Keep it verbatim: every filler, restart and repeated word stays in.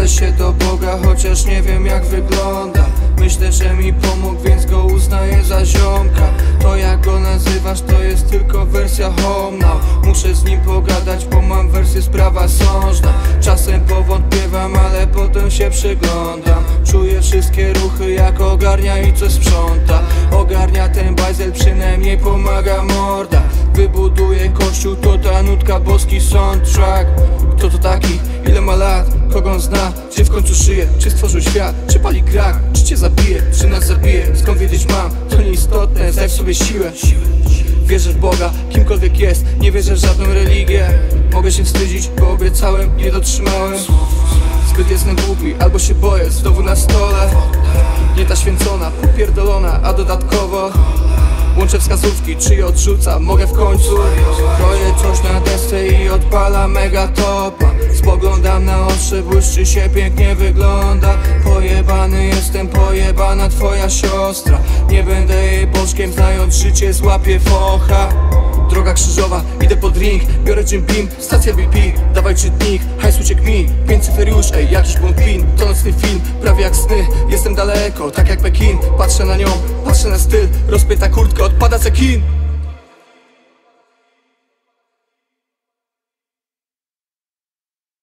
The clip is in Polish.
Modlę się do Boga, chociaż nie wiem jak wygląda. Myślę, że mi pomógł, więc go uznaję za ziomka. To jak go nazywasz, to jest tylko wersja home now. Muszę z nim pogadać, bo mam wersję sprawa sążna. Czasem powątpiewam, ale potem się przyglądam. Czuję wszystkie ruchy, jak ogarnia i coś sprząta. Ogarnia ten bajzel, przynajmniej pomaga morda. Wybuduje kościół, to ta nutka, boski soundtrack. Kto to taki? Ile ma lat? Kogo on zna? Gdzie w końcu żyje? Czy stworzył świat? Czy pali krak? Czy cię zabije? Czy nas zabije? Skąd wiedzieć mam? To nieistotne, zdaj w sobie siłę. Wierzę w Boga, kimkolwiek jest. Nie wierzę w żadną religię. Mogę się wstydzić, bo obiecałem, nie dotrzymałem. Zbyt jestem głupi, albo się boję, znowu na stole. Nie ta święcona, popierdolona, a dodatkowo łączę wskazówki, czy je odrzuca, mogę w końcu. Kroję coś na desce i odpala mega topa. Spoglądam na oczy, błyszczy się, pięknie wygląda. Pojebany jestem, pojebana twoja siostra. Nie będę jej bożkiem, znając życie złapię focha. Droga krzyżowa, idę po drink, biorę Jim Beam, stacja B P. Dawaj czytnik, hajs uciekł mi, pięć cyfer już, ej, jakiś błąd pin. To nocny film, prawie jak sny, jestem daleko, tak jak Pekin. Patrzę na nią, patrzę na styl, rozpyta kurtka, odpada cekin.